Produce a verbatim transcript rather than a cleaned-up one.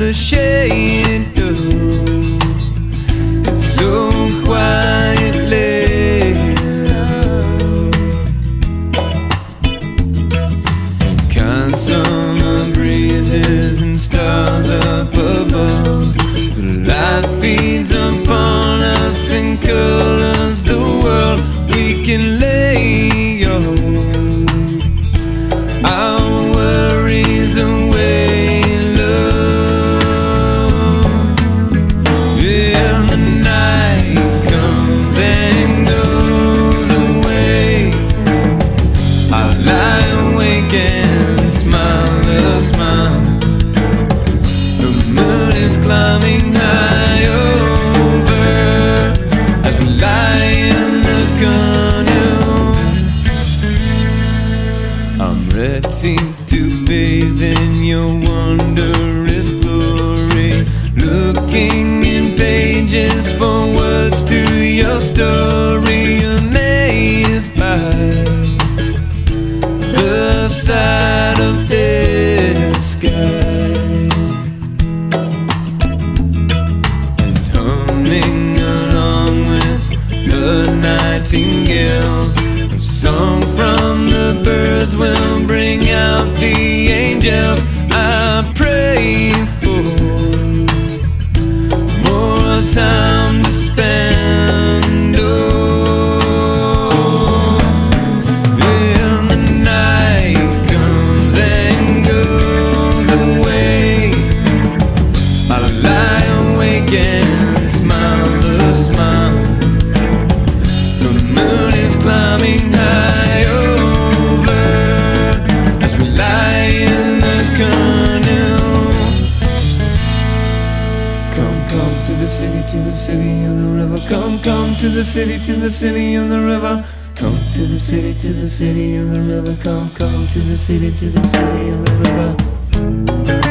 the shade of. It's so quietly love. Kind summer breezes and stars up above. The light feeds upon us and colors the world. We can lay our worries away, love. And the night comes and goes away. I lie awake and smile a smile. The moon is climbing high over as we lie in the canoe. I'm ready to bathe in your wondrous glory, looking in pages for words to your story, amazed by the sight of this sky, and humming along with the nightingales. A song from the birds will bring out the angels. I pray for more time to spend. Oh, when the night comes and goes away, I lie awake and smile a smile. The moon is climbing high over as we lie in the canoe. Come, come to the city, to the city on the river. Come, come to the city, to the city on the river. Come to the city, to the city on the river. Come, come to the city, to the city on the river.